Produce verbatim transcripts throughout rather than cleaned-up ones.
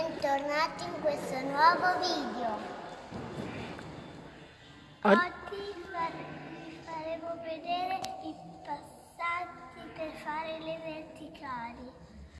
bentornati in questo nuovo video. Oggi vi faremo vedere i passaggi per fare le verticali.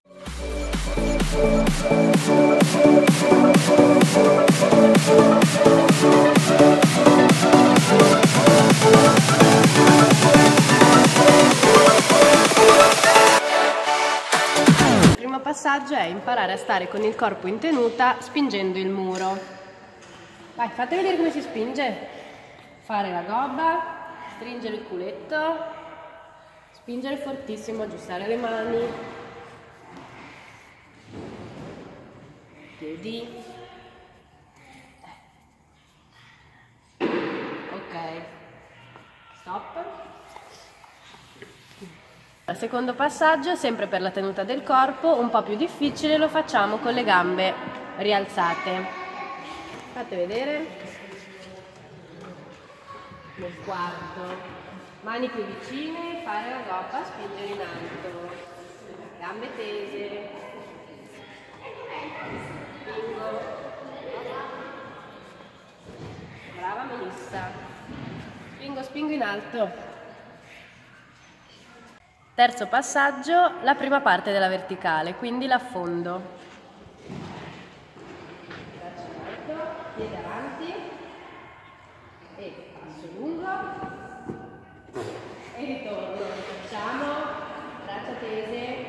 Il primo passaggio è imparare a stare con il corpo in tenuta spingendo il muro. Vai, fate vedere come si spinge. Fare la gobba, stringere il culetto, spingere fortissimo, aggiustare le mani, piedi. Ok, stop. Il secondo passaggio, sempre per la tenuta del corpo, un po' più difficile, lo facciamo con le gambe rialzate. Fate vedere. Nel quarto, mani più vicine, fare la gobba, spingere in alto, gambe tese, spingo, brava Melissa, spingo, spingo in alto. Terzo passaggio, la prima parte della verticale, quindi l'affondo. Braccio in alto, piede avanti e passo lungo e ritorno. Facciamo braccia tese,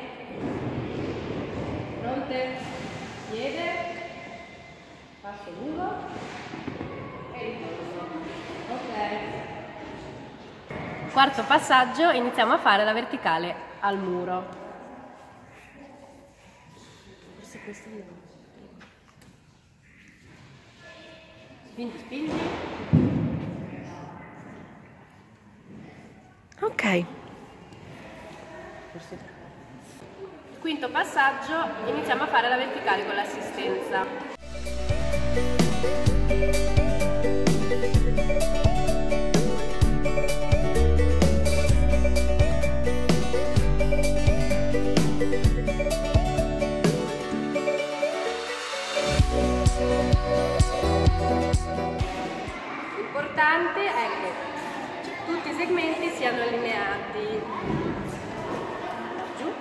fronte, piede, passo lungo e ritorno. Ok. Quarto passaggio, iniziamo a fare la verticale al muro. Forse questo è spingi, spingi. Ok. Quinto passaggio, iniziamo a fare la verticale con l'assistenza. L'importante è che tutti i segmenti siano allineati. Giù.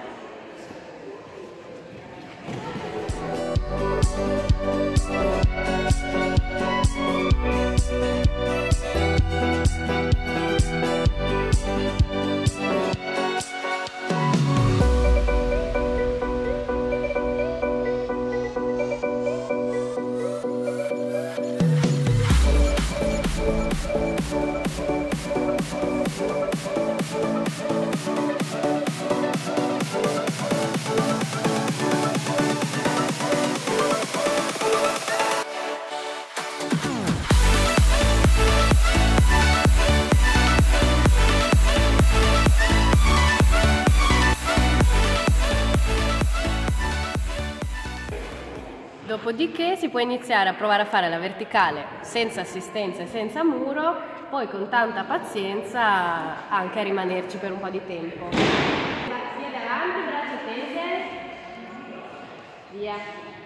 Dopodiché si può iniziare a provare a fare la verticale senza assistenza e senza muro, poi con tanta pazienza anche a rimanerci per un po' di tempo. Piede avanti, braccia tese, via.